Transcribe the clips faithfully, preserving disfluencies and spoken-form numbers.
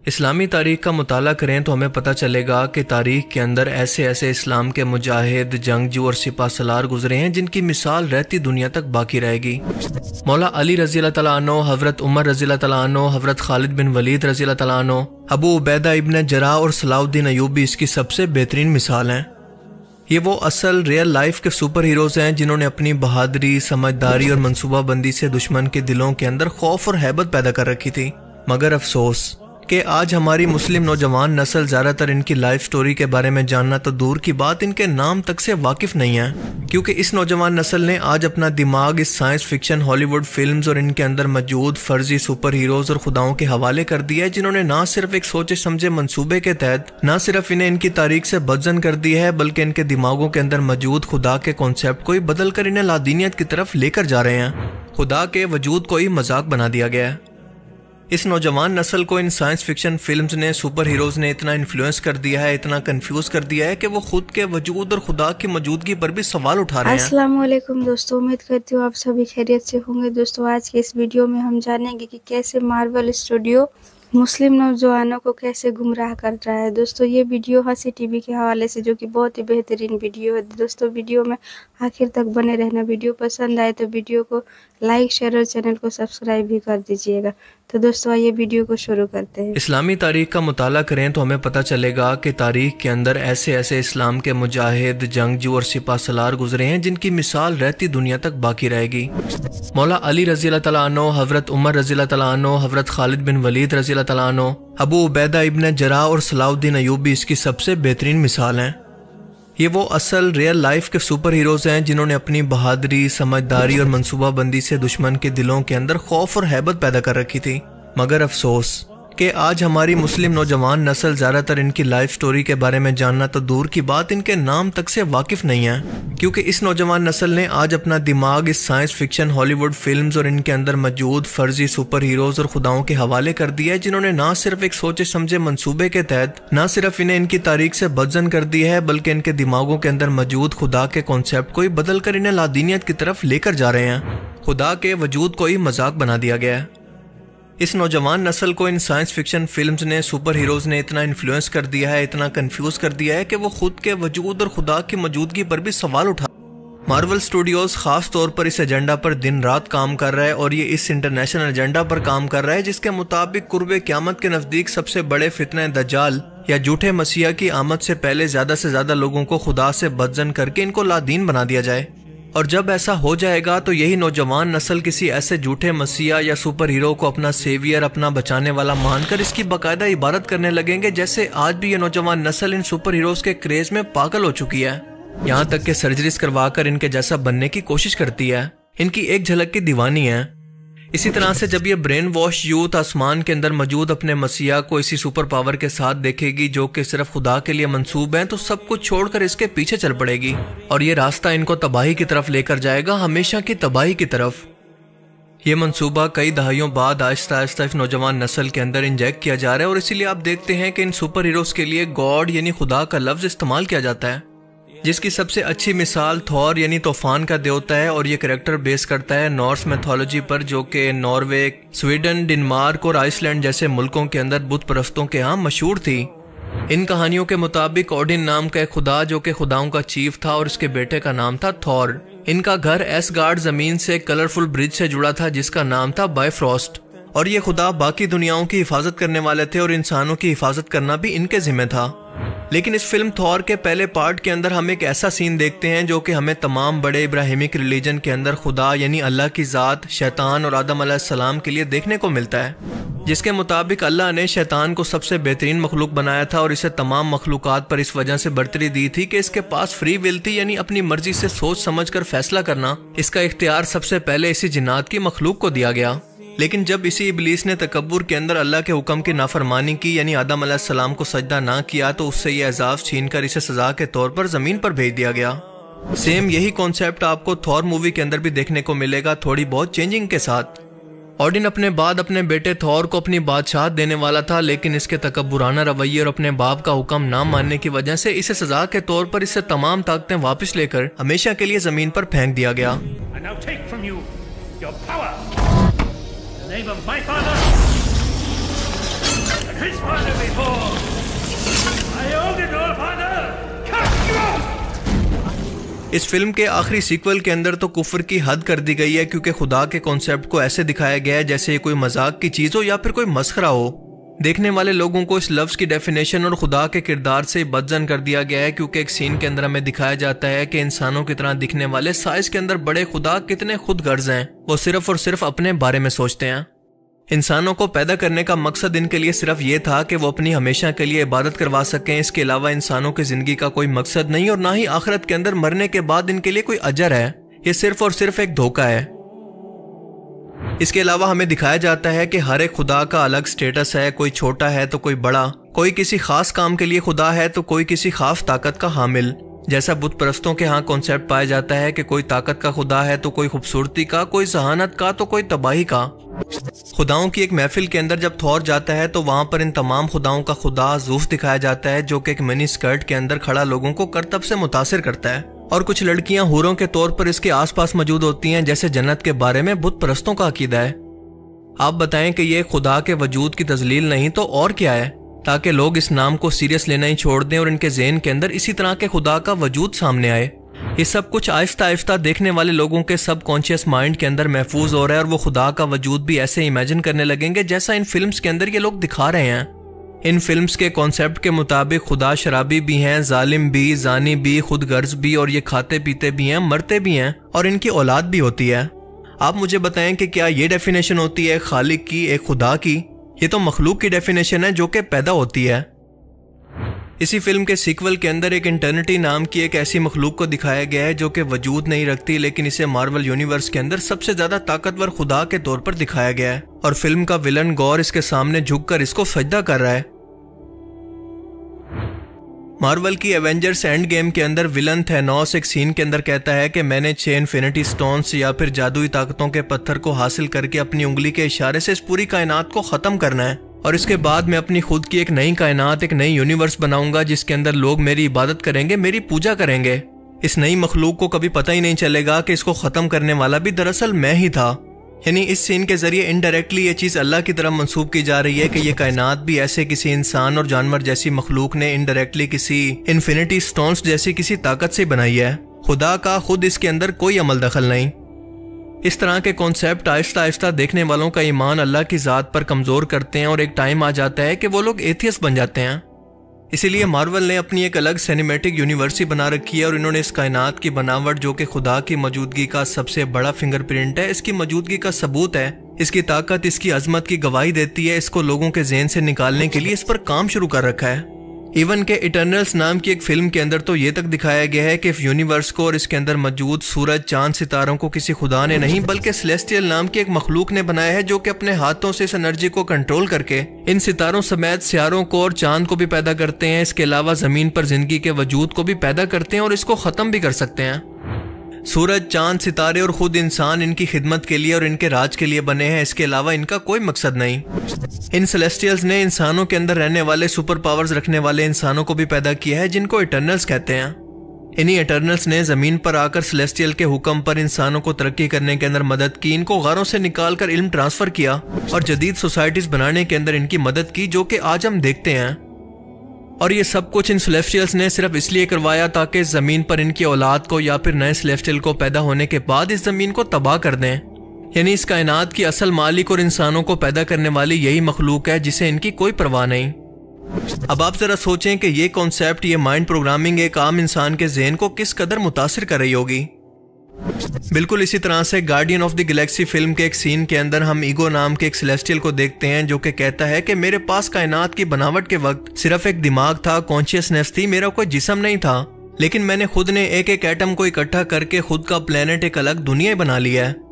اسلامی تاریخ کا مطالعہ کریں تو ہمیں پتہ چلے گا کہ تاریخ کے اندر ایسے ایسے اسلام کے مجاہد، جنگجو اور سپہ سالار گزرے ہیں جن کی مثال رہتی دنیا تک باقی رہے گی۔ مولا علی رضی اللہ تعالیٰ عنہ، حضرت عمر رضی اللہ تعالیٰ عنہ، حضرت خالد بن ولید رضی اللہ تعالیٰ عنہ، ابو عبیدہ ابن جراح اور صلاح الدین ایوبی اس کی سب سے بہترین مثال ہیں۔ یہ وہ اصل ریئل لائف کے سپر ہیروز ہیں جنہوں نے اپنی بہادری، سمجھداری اور منصوبہ بندی سے دشمن کے دلوں کے اندر خوف اور ہیبت پیدا کر رکھی تھی۔ مگر افسوس کہ آج ہماری مسلم نوجوان نسل زیادہ تر ان کی لائف سٹوری کے بارے میں جاننا تو دور کی بات، ان کے نام تک سے واقف نہیں ہے، کیونکہ اس نوجوان نسل نے آج اپنا دماغ اس science fiction Hollywood films اور ان کے اندر موجود فرضی سپر ہیروز اور خداؤں کے حوالے کر دیا ہے، جنہوں نے نہ صرف ایک سوچے سمجھے منصوبے کے تحت نہ صرف انہیں ان کی تاریخ سے بدزن کر دی ہے، بلکہ ان کے دماغوں کے اندر موجود خدا کے کانسیپٹ کو ہی بدل کر انہیں لادینیت کی طرف لے کر جا رہے ہیں۔ خدا کے وجود کو ہی مذاق بنا دیا گیا ہے۔ اس نوجوان نسل کو ان سائنس فکشن فلمز نے، سپر ہیروز نے اتنا انفلوئنس کر دیا ہے، اتنا کنفیوز کر دیا ہے کہ وہ خود کے وجود اور خدا کی موجودگی پر بھی سوال اٹھا رہے ہیں۔ السلام علیکم دوستو، امید کرتی ہوں آپ سبھی خیریت سے ہوں گے۔ دوستو آج کے اس ویڈیو میں ہم جانیں گے کہ کیسے مارول اسٹوڈیو مسلم نوجوانوں کو کیسے گمراہ کر رہا ہے۔ دوستو یہ ویڈیو ہنسی ٹی وی کے حوالے سے جو کہ بہت ہی بہترین ویڈیو ہے۔ دوستو ویڈیو میں آخر تک بنے رہنا، ویڈیو پسند آئے تو ویڈیو کو لائک، شیئر اور چینل کو سبسکرائب بھی کر دیجیے گا۔ تو دوستو آئیے ویڈیو کو شروع کرتے ہیں۔ اسلامی تاریخ کا مطالعہ کریں تو ہمیں پتہ چلے گا کہ تاریخ کے اندر ایسے ایسے اسلام کے مجاہد، جنگجو اور سپہ سالار گزرے ہیں جن کی مثال رہتی دنیا تک باقی رہے گی۔ مولا علی رضی اللہ تعالیٰ عنہ، حضرت عمر رضی اللہ تعالیٰ عنہ، حضرت خالد بن ولید رضی اللہ تعالیٰ عنہ، ابو عبیدہ ابن جراح اور صلاح الدین ایوبی اس کی سب سے بہترین مثال ہیں۔ یہ وہ اصل ریئل لائف کے سپر ہیروز ہیں جنہوں نے اپنی بہادری، سمجھداری اور منصوبہ بندی سے دشمن کے دلوں کے اندر خوف اور ہیبت پیدا کر رکھی تھی۔ مگر افسوس کہ آج ہماری مسلم نوجوان نسل زیادہ تر ان کی لائف سٹوری کے بارے میں جاننا تو دور کی بات، ان کے نام تک سے واقف نہیں ہے، کیونکہ اس نوجوان نسل نے آج اپنا دماغ اس science fiction Hollywood films اور ان کے اندر موجود فرضی سپر ہیروز اور خداؤں کے حوالے کر دیا ہے، جنہوں نے نہ صرف ایک سوچے سمجھے منصوبے کے تحت نہ صرف انہیں ان کی تاریخ سے بدزن کر دی ہے، بلکہ ان کے دماغوں کے اندر موجود خدا کے کانسیپٹ کو ہی بدل کر انہیں لادینیت کی طرف لے کر جا رہے ہیں۔ خدا کے وجود کو ہی مذاق بنا دیا گیا ہے۔ اس نوجوان نسل کو ان سائنس فکشن فلمز نے، سپر ہیروز نے اتنا انفلوئنس کر دیا ہے، اتنا کنفیوز کر دیا ہے کہ وہ خود کے وجود اور خدا کی موجودگی پر بھی سوال اٹھا۔ مارول اسٹوڈیوز خاص طور پر اس ایجنڈا پر دن رات کام کر رہا ہے، اور یہ اس انٹرنیشنل ایجنڈا پر کام کر رہا ہے جس کے مطابق قرب قیامت کے نزدیک سب سے بڑے فتنہ دجال یا جھوٹے مسیح کی آمد سے پہلے زیادہ سے زیادہ لوگوں کو خدا سے بدزن کر کے ان کو لادین بنا دیا جائے۔ اور جب ایسا ہو جائے گا تو یہی نوجوان نسل کسی ایسے جھوٹے مسیح یا سپر ہیرو کو اپنا سیویئر، اپنا بچانے والا مان کر اس کی باقاعدہ عبادت کرنے لگیں گے، جیسے آج بھی یہ نوجوان نسل ان سپر ہیروز کے کریز میں پاگل ہو چکی ہے، یہاں تک کہ سرجریز کروا کر ان کے جیسا بننے کی کوشش کرتی ہے، ان کی ایک جھلک کی دیوانی ہے۔ اسی طرح سے جب یہ برین واش یوتھ آسمان کے اندر موجود اپنے مسیح کو اسی سپر پاور کے ساتھ دیکھے گی جو کہ صرف خدا کے لیے منسوب ہیں، تو سب کچھ چھوڑ کر اس کے پیچھے چل پڑے گی، اور یہ راستہ ان کو تباہی کی طرف لے کر جائے گا، ہمیشہ کی تباہی کی طرف۔ یہ منصوبہ کئی دہائیوں بعد آہستہ آہستہ اس نوجوان نسل کے اندر انجیکٹ کیا جا رہا ہے، اور اسی لیے آپ دیکھتے ہیں کہ ان سپر ہیروز کے لیے گاڈ یعنی خدا کا لفظ استعمال کیا جاتا ہے، جس کی سب سے اچھی مثال تھور یعنی طوفان کا دیوتا ہے، اور یہ کریکٹر بیس کرتا ہے نارس میتھولوجی پر، جو کہ ناروے، سویڈن، ڈنمارک اور آئس لینڈ جیسے ملکوں کے اندر بت پرستوں کے ہاں مشہور تھی۔ ان کہانیوں کے مطابق اوڈن نام کا ایک خدا جو کہ خداؤں کا چیف تھا، اور اس کے بیٹے کا نام تھا تھور۔ ان کا گھر ایس گارڈ زمین سے کلرفل برج سے جڑا تھا جس کا نام تھا بائی فراسٹ، اور یہ خدا باقی دنیاؤں کی حفاظت کرنے والے تھے، اور انسانوں کی حفاظت کرنا بھی ان کے ذمہ تھا۔ لیکن اس فلم تھور کے پہلے پارٹ کے اندر ہم ایک ایسا سین دیکھتے ہیں جو کہ ہمیں تمام بڑے ابراہیمک ریلیجن کے اندر خدا یعنی اللہ کی ذات، شیطان اور آدم علیہ السلام کے لیے دیکھنے کو ملتا ہے، جس کے مطابق اللہ نے شیطان کو سب سے بہترین مخلوق بنایا تھا، اور اسے تمام مخلوقات پر اس وجہ سے برتری دی تھی کہ اس کے پاس فری ول تھی، یعنی اپنی مرضی سے سوچ سمجھ کر فیصلہ کرنا، اس کا اختیار سب سے پہلے اسی جنات کی مخلوق کو دیا گیا۔ لیکن جب اسی ابلیس نے تکبر کے اندر اللہ کے حکم کی نافرمانی کی، یعنی آدم علیہ السلام کو سجدہ نہ کیا، تو اس سے یہ اعزاز چھین کر اسے سزا کے طور پر زمین پر بھیج دیا گیا۔ سیم یہی کانسیپٹ آپ کو تھور مووی کے اندر بھی دیکھنے کو ملے گا، تھوڑی بہت چینجنگ کے ساتھ۔ اوڈن اپنے بعد اپنے بیٹے تھور کو اپنی بادشاہت دینے والا تھا، لیکن اس کے تکبرانہ رویے اور اپنے باپ کا حکم نہ ماننے کی وجہ سے اسے سزا کے طور پر اسے تمام طاقتیں واپس لے کر ہمیشہ کے لیے زمین پر پھینک دیا گیا۔ name of my father and his father اس فلم کے آخری سیکول کے اندر تو کفر کی حد کر دی گئی ہے، کیونکہ خدا کے کانسیپٹ کو ایسے دکھایا گیا ہے جیسے یہ کوئی مذاق کی چیز ہو یا پھر کوئی مسخرہ ہو۔ دیکھنے والے لوگوں کو اس لفظ کی ڈیفینیشن اور خدا کے کردار سے بدظن کر دیا گیا ہے، کیونکہ ایک سین کے اندر ہمیں دکھایا جاتا ہے کہ انسانوں کی طرح دکھنے والے سائز کے اندر بڑے خدا کتنے خود غرض ہیں، وہ صرف اور صرف اپنے بارے میں سوچتے ہیں۔ انسانوں کو پیدا کرنے کا مقصد ان کے لیے صرف یہ تھا کہ وہ اپنی ہمیشہ کے لیے عبادت کروا سکیں، اس کے علاوہ انسانوں کی زندگی کا کوئی مقصد نہیں، اور نہ ہی آخرت کے اندر مرنے کے بعد ان کے لیے کوئی اجر ہے، یہ صرف اور صرف ایک دھوکہ ہے۔ اس کے علاوہ ہمیں دکھایا جاتا ہے کہ ہر ایک خدا کا الگ سٹیٹس ہے، کوئی چھوٹا ہے تو کوئی بڑا، کوئی کسی خاص کام کے لیے خدا ہے تو کوئی کسی خاص طاقت کا حامل۔ جیسا بت پرستوں کے ہاں کانسیپٹ پایا جاتا ہے کہ کوئی طاقت کا خدا ہے تو کوئی خوبصورتی کا، کوئی ذہانت کا تو کوئی تباہی کا۔ خداؤں کی ایک محفل کے اندر جب تھور جاتا ہے تو وہاں پر ان تمام خداؤں کا خدا زوف دکھایا جاتا ہے، جو کہ ایک منی سکرٹ کے اندر کھڑا لوگوں کو کرتب سے متاثر کرتا ہے، اور کچھ لڑکیاں حوروں کے طور پر اس کے آس پاس موجود ہوتی ہیں، جیسے جنت کے بارے میں بت پرستوں کا عقیدہ ہے۔ آپ بتائیں کہ یہ خدا کے وجود کی تذلیل نہیں تو اور کیا ہے، تاکہ لوگ اس نام کو سیریس لینا ہی چھوڑ دیں اور ان کے ذہن کے اندر اسی طرح کے خدا کا وجود سامنے آئے۔ یہ سب کچھ آہستہ آہستہ دیکھنے والے لوگوں کے سب کانشیس مائنڈ کے اندر محفوظ ہو رہا ہے، اور وہ خدا کا وجود بھی ایسے امیجن کرنے لگیں گے جیسا ان فلمز کے اندر یہ لوگ دکھا رہے ہیں۔ ان فلمز کے کانسیپٹ کے مطابق خدا شرابی بھی ہیں، ظالم بھی، زانی بھی، خود غرض بھی، اور یہ کھاتے پیتے بھی ہیں، مرتے بھی ہیں، اور ان کی اولاد بھی ہوتی ہے۔ آپ مجھے بتائیں کہ کیا یہ ڈیفینیشن ہوتی ہے خالق کی، ایک خدا کی؟ یہ تو مخلوق کی ڈیفینیشن ہے جو کہ پیدا ہوتی ہے۔ اسی فلم کے سیکول کے اندر ایک انٹرنٹی نام کی ایک ایسی مخلوق کو دکھایا گیا ہے جو کہ وجود نہیں رکھتی، لیکن اسے مارول یونیورس کے اندر سب سے زیادہ طاقتور خدا کے طور پر دکھایا گیا ہے، اور فلم کا ولن گور اس کے سامنے جھک کر اس کو سجدہ کر رہا ہے۔ مارول کی ایونجرز اینڈ گیم کے اندر ولن تھینوس ایک سین کے اندر کہتا ہے کہ میں نے چھ انفینٹی سٹونز یا پھر جادوئی طاقتوں کے پتھر کو حاصل کر کے اپنی انگلی کے اشارے سے اس پوری کائنات کو ختم کرنا ہے، اور اس کے بعد میں اپنی خود کی ایک نئی کائنات، ایک نئی یونیورس بناؤں گا جس کے اندر لوگ میری عبادت کریں گے، میری پوجا کریں گے۔ اس نئی مخلوق کو کبھی پتہ ہی نہیں چلے گا کہ اس کو ختم کرنے والا بھی دراصل میں ہی تھا۔ یعنی اس سین کے ذریعے انڈائریکٹلی یہ چیز اللہ کی طرف منسوب کی جا رہی ہے کہ یہ کائنات بھی ایسے کسی انسان اور جانور جیسی مخلوق نے انڈائریکٹلی کسی انفینٹی سٹونز جیسی کسی طاقت سے بنائی ہے، خدا کا خود اس کے اندر کوئی عمل دخل نہیں۔ اس طرح کے کانسیپٹ آہستہ آہستہ دیکھنے والوں کا ایمان اللہ کی ذات پر کمزور کرتے ہیں، اور ایک ٹائم آ جاتا ہے کہ وہ لوگ ایتھیسٹ بن جاتے ہیں۔ اسی لیے مارول نے اپنی ایک الگ سینیمیٹک یونیورس بنا رکھی ہے، اور انہوں نے اس کائنات کی بناوٹ جو کہ خدا کی موجودگی کا سب سے بڑا فنگر پرنٹ ہے، اس کی موجودگی کا ثبوت ہے، اس کی طاقت، اس کی عظمت کی گواہی دیتی ہے، اس کو لوگوں کے ذہن سے نکالنے کے لیے اس پر کام شروع کر رکھا ہے۔ ایون کہ ایٹرنلز نام کی ایک فلم کے اندر تو یہ تک دکھایا گیا ہے کہ اس یونیورس کو اور اس کے اندر موجود سورج، چاند، ستاروں کو کسی خدا نے نہیں بلکہ سیلیسٹیل نام کی ایک مخلوق نے بنایا ہے، جو کہ اپنے ہاتھوں سے اس انرجی کو کنٹرول کر کے ان ستاروں سمیت سیاروں کو اور چاند کو بھی پیدا کرتے ہیں، اس کے علاوہ زمین پر زندگی کے وجود کو بھی پیدا کرتے ہیں اور اس کو ختم بھی کر سکتے ہیں۔ سورج، چاند، ستارے اور خود انسان ان کی خدمت کے لیے اور ان کے راج کے لیے بنے ہیں، اس کے علاوہ ان کا کوئی مقصد نہیں۔ ان سیلیسٹیلز نے انسانوں کے اندر رہنے والے سپر پاورز رکھنے والے انسانوں کو بھی پیدا کیا ہے، جن کو ایٹرنلز کہتے ہیں۔ انہی ایٹرنلز نے زمین پر آ کر سیلیسٹیل کے حکم پر انسانوں کو ترقی کرنے کے اندر مدد کی، ان کو غاروں سے نکال کر علم ٹرانسفر کیا اور جدید سوسائٹیز بنانے کے اندر ان کی مدد کی، جو کہ آج ہم دیکھتے ہیں۔ اور یہ سب کچھ ان سیلیسٹیلز نے صرف اس لیے کروایا تاکہ اس زمین پر ان کی اولاد کو یا پھر نئے سیلیسٹیل کو پیدا ہونے کے بعد اس زمین کو تباہ کر دیں۔ یعنی اس کائنات کی اصل مالک اور انسانوں کو پیدا کرنے والی یہی مخلوق ہے جسے ان کی کوئی پرواہ نہیں۔ اب آپ ذرا سوچیں کہ یہ کانسیپٹ، یہ مائنڈ پروگرامنگ ایک عام انسان کے ذہن کو کس قدر متاثر کر رہی ہوگی۔ بالکل اسی طرح سے guardian of the galaxy film کے ایک سین کے اندر ہم ایگو نام کے ایک سیلیسٹیل کو دیکھتے ہیں، جو کہ کہتا ہے کہ میرے پاس کائنات کی بناوٹ کے وقت صرف ایک دماغ تھا، کانشیسنیس تھی، میرا کوئی جسم نہیں تھا، لیکن میں نے خود نے ایک ایک ایٹم کو اکٹھا کر کے خود کا پلینٹ، ایک الگ دنیا بنا لیا ہے۔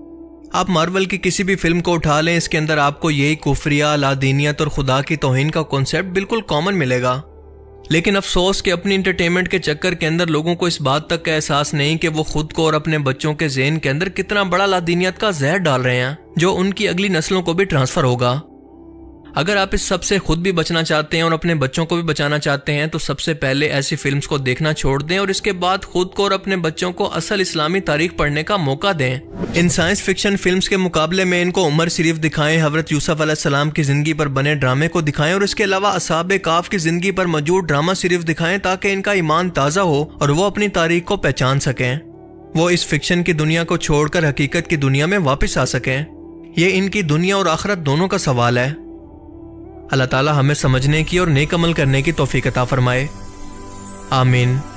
آپ مارول کی کسی بھی فلم کو اٹھا لیں، اس کے اندر آپ کو یہی کفریہ، لادینیت اور خدا کی توہین کا کانسیپٹ بالکل کامن ملے گا۔ لیکن افسوس کہ اپنی انٹرٹینمنٹ کے چکر کے اندر لوگوں کو اس بات تک کا احساس نہیں کہ وہ خود کو اور اپنے بچوں کے ذہن کے اندر کتنا بڑا لادینیت کا زہر ڈال رہے ہیں، جو ان کی اگلی نسلوں کو بھی ٹرانسفر ہوگا۔ اگر آپ اس سب سے خود بھی بچنا چاہتے ہیں اور اپنے بچوں کو بھی بچانا چاہتے ہیں تو سب سے پہلے ایسی فلمز کو دیکھنا چھوڑ دیں اور اس کے بعد خود کو اور اپنے بچوں کو اصل اسلامی تاریخ پڑھنے کا موقع دیں۔ ان سائنس فکشن فلمز کے مقابلے میں ان کو عمر شریف دکھائیں، حضرت یوسف علیہ السلام کی زندگی پر بنے ڈرامے کو دکھائیں اور اس کے علاوہ اصحاب کہف کی زندگی پر موجود ڈرامہ شریف دکھائیں تاکہ ان کا ایمان تازہ ہو اور وہ اپنی تاریخ کو پہچان سکیں، وہ اس فکشن کی دنیا کو چھوڑ کر حقیقت کی دنیا میں واپس آ سکیں۔ یہ ان کی دنیا اور آخرت دونوں کا سوال ہے۔ اللہ تعالی ہمیں سمجھنے کی اور نیک عمل کرنے کی توفیق عطا فرمائے، آمین۔